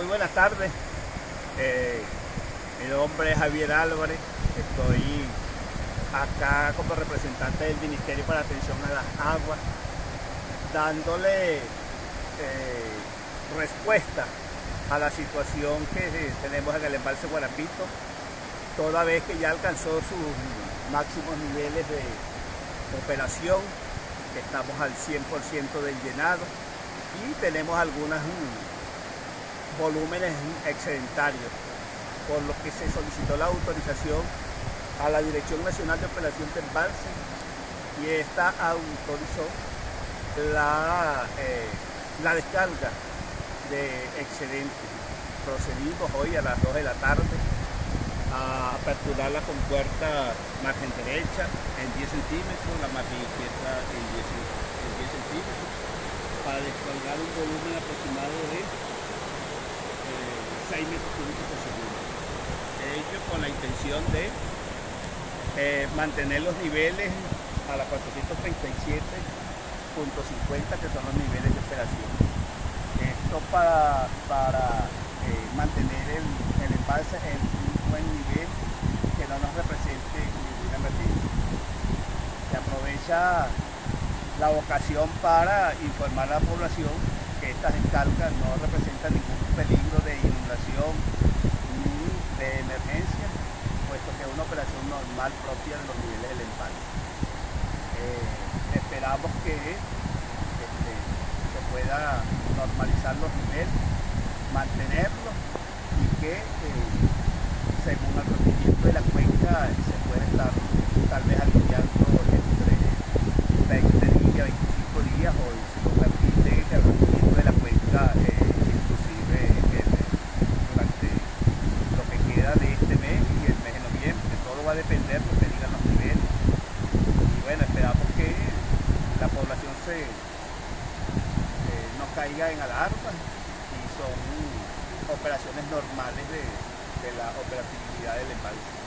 Muy buenas tardes. Mi nombre es Javier Álvarez. Estoy acá como representante del Ministerio para Atención a las Aguas, dándole respuesta a la situación que tenemos en el embalse Guarapito, toda vez que ya alcanzó sus máximos niveles de operación. Estamos al 100% del llenado y tenemos algunos volúmenes excedentarios, por lo que se solicitó la autorización a la Dirección Nacional de Operación de Embalse y esta autorizó la descarga de excedentes. Procedimos hoy a las 2 de la tarde a aperturar la compuerta margen derecha en 10 centímetros, la margen izquierda en 10 centímetros, para descargar un volumen aproximado de 6 metros cúbicos por segundo. Ello con la intención de mantener los niveles a la 437.50, que son los niveles de operación. Esto para mantener el embalse en un buen nivel que no nos represente ninguna emergencia. Se aprovecha la ocasión para informar a la población que estas descargas no representan ningún peligro de inundación ni de emergencia, puesto que es una operación normal propia de los niveles del embalse. Esperamos que se pueda normalizar los niveles, mantenerlos y que según el rendimiento de la cuenca se pueda estar tal vez aliviando entre 20 días, 25 días, o si lo permite el rendimiento de la cuenca inclusive durante lo que queda de este mes y el mes de noviembre. Todo va a depender de lo que digan los niveles y bueno, esperamos que la población no caiga en alarma y son operaciones normales de la operatividad del embalse.